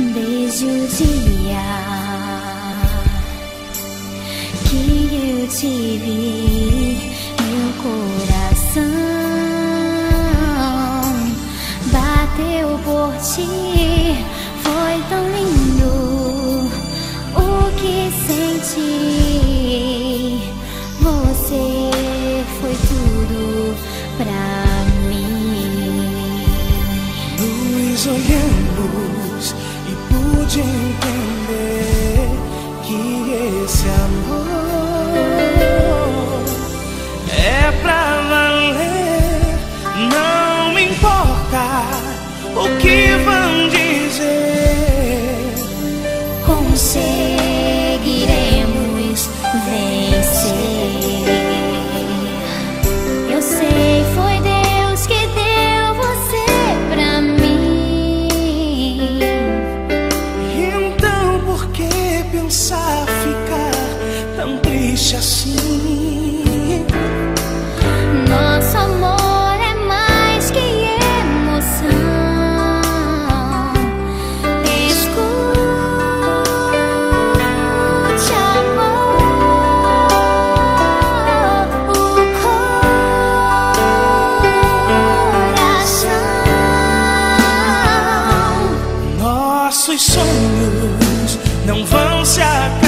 Desde o dia que eu te vi, meu coração bateu por ti. Foi tão lindo o que senti. Você foi tudo pra mim. Nos olhamos e pude entender que esse amor é pra valer. Não me importa o que vão dizer, conseguiremos vencer. Eu sei, foi Deus que deu você pra mim. então por que pensar ficar tão triste assim? Nosso amor é mais que emoção. Escute, amor, o coração. Nossos sonhos não vão se acabar.